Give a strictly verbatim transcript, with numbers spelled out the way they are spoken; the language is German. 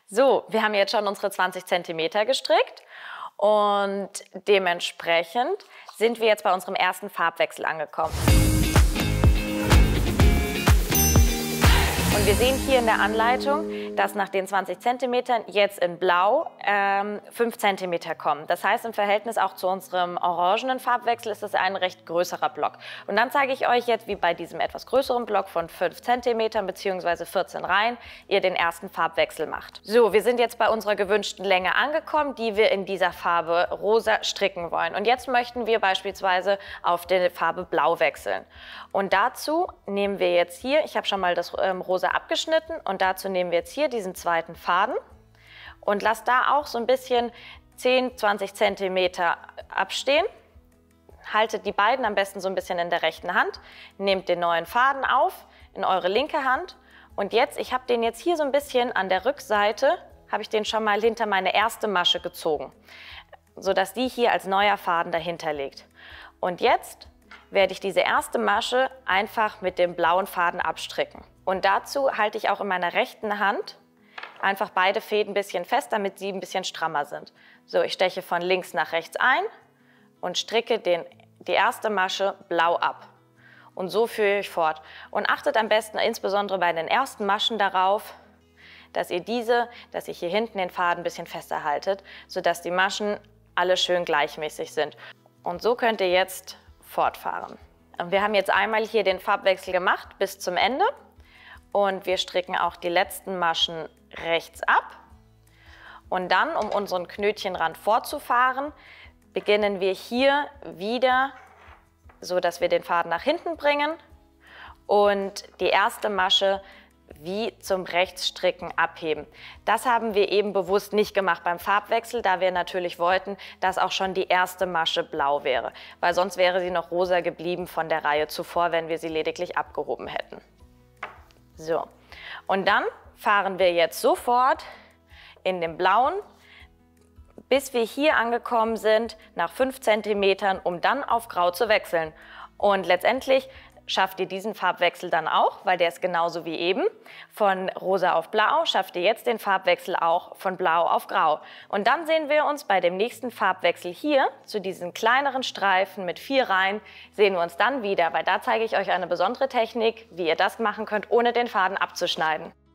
So, wir haben jetzt schon unsere zwanzig Zentimeter gestrickt und dementsprechend sind wir jetzt bei unserem ersten Farbwechsel angekommen. Und wir sehen hier in der Anleitung, dass nach den zwanzig Zentimetern jetzt in Blau ähm, fünf Zentimeter kommen. Das heißt, im Verhältnis auch zu unserem orangenen Farbwechsel ist das ein recht größerer Block. Und dann zeige ich euch jetzt, wie bei diesem etwas größeren Block von fünf Zentimetern bzw. vierzehn Reihen ihr den ersten Farbwechsel macht. So, wir sind jetzt bei unserer gewünschten Länge angekommen, die wir in dieser Farbe rosa stricken wollen. Und jetzt möchten wir beispielsweise auf die Farbe Blau wechseln. Und dazu nehmen wir jetzt hier, ich habe schon mal das ähm, rosa abgeschnitten und dazu nehmen wir jetzt hier diesen zweiten Faden und lasst da auch so ein bisschen zehn, zwanzig Zentimeter abstehen. Haltet die beiden am besten so ein bisschen in der rechten Hand, nehmt den neuen Faden auf in eure linke Hand und jetzt, ich habe den jetzt hier so ein bisschen an der Rückseite, habe ich den schon mal hinter meine erste Masche gezogen, sodass die hier als neuer Faden dahinter liegt. Und jetzt werde ich diese erste Masche einfach mit dem blauen Faden abstricken. Und dazu halte ich auch in meiner rechten Hand einfach beide Fäden ein bisschen fest, damit sie ein bisschen strammer sind. So, ich steche von links nach rechts ein und stricke den, die erste Masche blau ab. Und so führe ich fort. Und achtet am besten insbesondere bei den ersten Maschen darauf, dass ihr diese, dass ihr hier hinten den Faden ein bisschen fester haltet, sodass die Maschen alle schön gleichmäßig sind. Und so könnt ihr jetzt fortfahren. Und wir haben jetzt einmal hier den Farbwechsel gemacht bis zum Ende und wir stricken auch die letzten Maschen rechts ab. Und dann, um unseren Knötchenrand fortzufahren, beginnen wir hier wieder, so dass wir den Faden nach hinten bringen und die erste Masche wie zum Rechtsstricken abheben. Das haben wir eben bewusst nicht gemacht beim Farbwechsel, da wir natürlich wollten, dass auch schon die erste Masche blau wäre, weil sonst wäre sie noch rosa geblieben von der Reihe zuvor, wenn wir sie lediglich abgehoben hätten. So, und dann fahren wir jetzt sofort in den blauen, bis wir hier angekommen sind, nach fünf Zentimetern, um dann auf grau zu wechseln. Und letztendlich schafft ihr diesen Farbwechsel dann auch, weil der ist genauso wie eben. Von rosa auf blau schafft ihr jetzt den Farbwechsel auch von blau auf grau. Und dann sehen wir uns bei dem nächsten Farbwechsel hier, zu diesen kleineren Streifen mit vier Reihen, sehen wir uns dann wieder, weil da zeige ich euch eine besondere Technik, wie ihr das machen könnt, ohne den Faden abzuschneiden.